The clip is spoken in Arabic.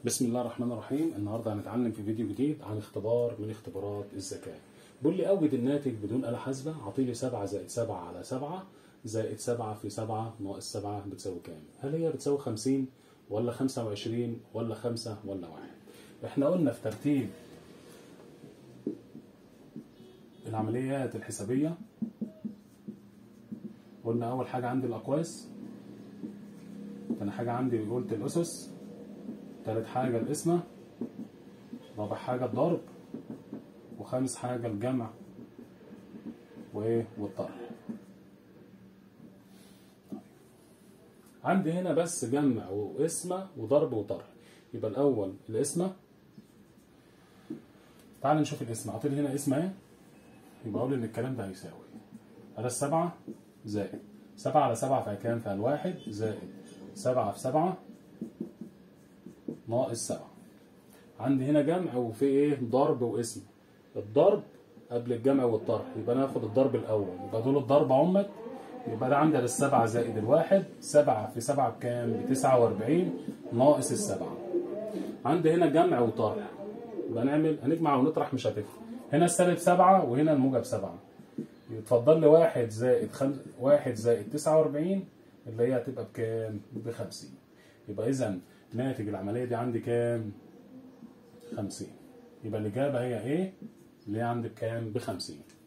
بسم الله الرحمن الرحيم. النهارده هنتعلم في فيديو جديد عن اختبار من اختبارات الذكاء. بيقول لي أوجد الناتج بدون آلة حاسبة. عطيلي 7 زائد 7 على 7 زائد 7 في 7 ناقص 7 بتساوي كام؟ هل هي بتساوي 50 ولا 25 ولا 5 ولا 1؟ احنا قلنا في ترتيب العمليات الحسابية، قلنا أول حاجة عندي الأقواس، تاني حاجة عندي قلت الأسس، تالت حاجة القسمة، رابع حاجة الضرب، وخامس حاجة الجمع والطرح. عندي هنا بس جمع وقسمة وضرب وطرح. يبقى الأول القسمة. تعال نشوف القسمة. عطيلي هنا قسمة اهي، يبقى أقول إن الكلام ده هيساوي على 7 زائد 7 على 7 فيها كام؟ فيها الواحد زائد 7 في 7 ناقص 7. عندي هنا جمع وفي ايه؟ ضرب وقسمة. الضرب قبل الجمع والطرح، يبقى انا هاخد الضرب الاول، يبقى دول الضرب عمت. يبقى ده عندي السبعة زائد الواحد، 7 في 7 بكام؟ ب 49 ناقص السبعة. عندي هنا جمع وطرح، يبقى هنجمع ونطرح مش هتفرق. هنا السالب 7 وهنا الموجب 7، يتفضل لي 1 زائد 49 اللي هي هتبقى بكام؟ ب 50. يبقى اذا ناتج العملية دي عندي كام؟ 50. يبقى الإجابة هي ايه؟ اللي هي عندي بكام؟ ب 50.